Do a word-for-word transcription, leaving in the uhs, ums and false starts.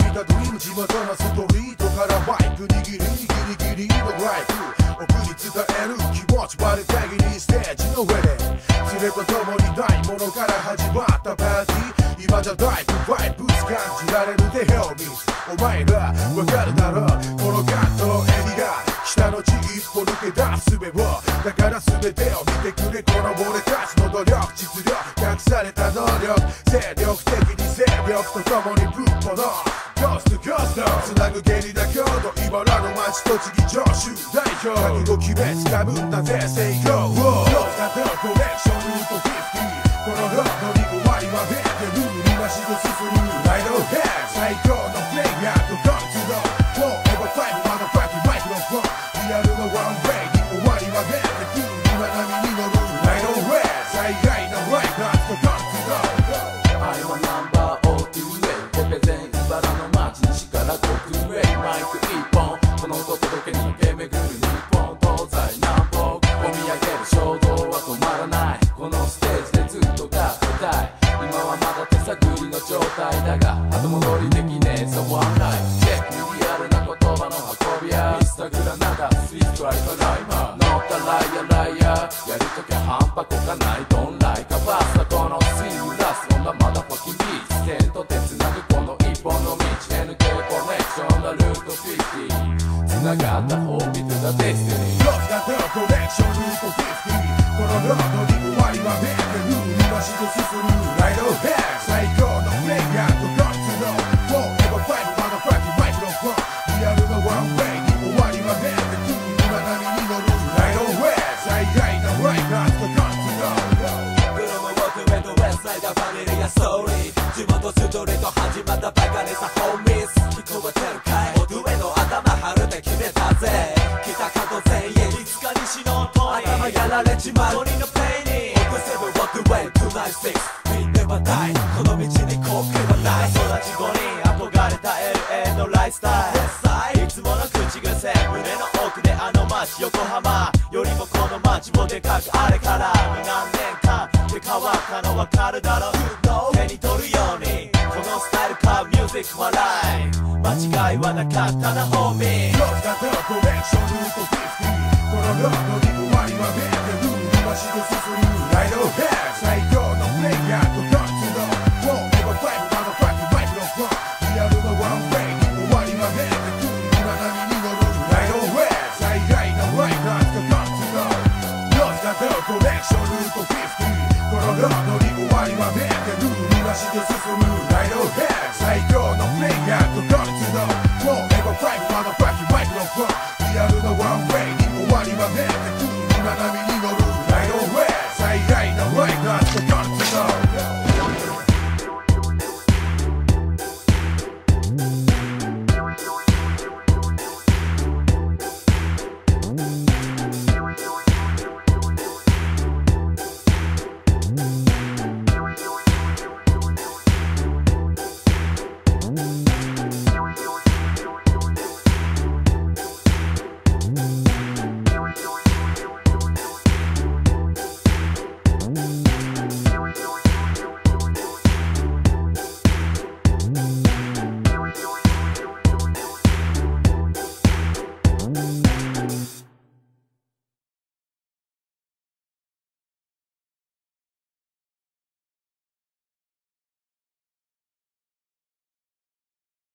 たドリーム地元のストリートからバイク握りギリギリのライフ奥に伝える気持ちまで大義にステージの上で連れと共にないものから始まったパーティー今じゃだいぶバイブス感じられるでヘルミスお前らわかるだろうこのガットエリが下の地一歩抜け出す術をだから全てを見てくれこの俺たちの努力実力隠された能力精力的に勢力と共にぶっぽのゴーストゴーストつなぐゲリラコード茨の町栃木上州代表覚悟決めつかむんだぜセイゴーローカルコレクションルートごじゅうこのロードに終わりまでルールなしで進むライドヘッ最高のプレイヤーとゴーツのフォーエバーファイブマダファキマイクロフォンリアルのワンウェイに終わりまでルールな波に乗るライドヘッ最大のライダーとゴーツの愛はナンバーオートゥーウェイボケ全茨の街西から国へマイク一本この音届けに駆け巡る日本東西南北込み上げる衝動は止まらないこのステージでずっとが答え今はまだ手探りの状態だが後戻りできねえぞワンライフチェックリアルな言葉の運びやインスタグラナダスイートライトライマー乗ったライアライアやるときは半端こかないドンライカバーサこのスイングラスそんなまだファキンビーツ線と手つなぐこの一本の道 エヌケー コネクションのルートフィフティーつながったホービトだデスティニーロスカトコネクションルートフィフティーこのロードに終わりまでルールなしで進むライドヘッ最高のプレイヤーとゴッツのフォーエバーファイブマダファキマイクロフォンリアルのワンウェイに終わりまでルールな波に乗るライドヘッ最大のライダーとゴッツのブロムウォークウェイドウェスサイドファミリアストーリー地元ストリート始まったバカネさホーミス聞こえてるかい音上の頭張るで決めたぜ北関東全員いつか西の塔に頭やられちまう鬼のペイにオークセブンウォークウェイにじゅうろくみんなは大この道に後悔はない育ち後に憧れた エルエー のライフスタイルいつもの口癖胸の奥であの街横浜よりもこの街もでかくあれから何年間で変わったの分かるだろう手に取るようにこのスタイルかミュージックはライフ間違いはなかったなホーミーロスカトコレクションルートフィフティーこのロードに終わりまでルールなしで進むライドヘッ最強のプレイヤーと